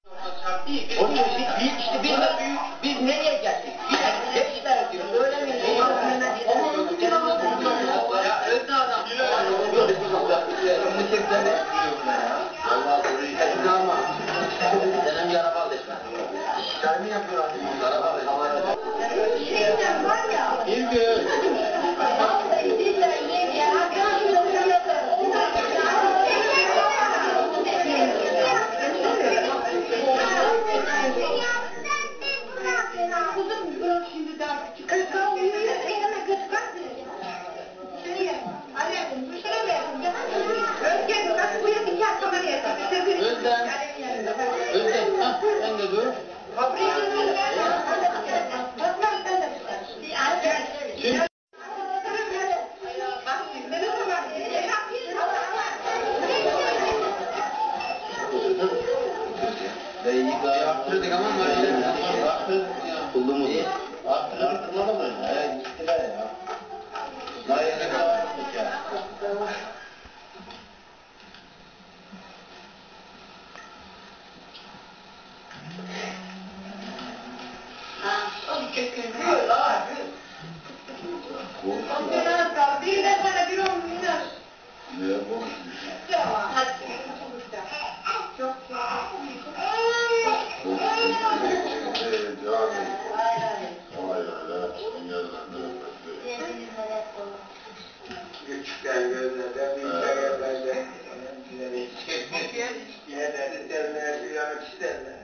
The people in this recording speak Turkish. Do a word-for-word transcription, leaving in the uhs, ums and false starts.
Onun için biz işte biz de büyük, biz nereye geldik? Biz gençler diyor, öyle mi? Ya öldü adam. Şimdi çekten de Allah'a burayı kesin alma. Senin bir araba al etme. Şikayet mi yapıyor abi? Araba al. Şeyden var ya. Bir gün. Vallahi billahi yenge ya. Kızım bırak şimdi daha küçük. Kız daha uyuyor. Elime göz kalkmıyor. Şuraya. Aleyküm. Şuraya verin. Özgen bak buraya bir kağıt kameraya. Özden. Özden. Ha sen de dur. Kim? Yaptırdık ama böyle yaptırdık ya. Bulduğumuz mu? Yaptırdık mı? Evet, gittiler ya. Dayı ne kadar yaptık ya. Gül ha, gül. Ondan kaldı, bir de bana bir on minör. Ne yapalım? Hadi, çok küçükten gözlerden büyükten gözlerden yine de derler, uyanık derler.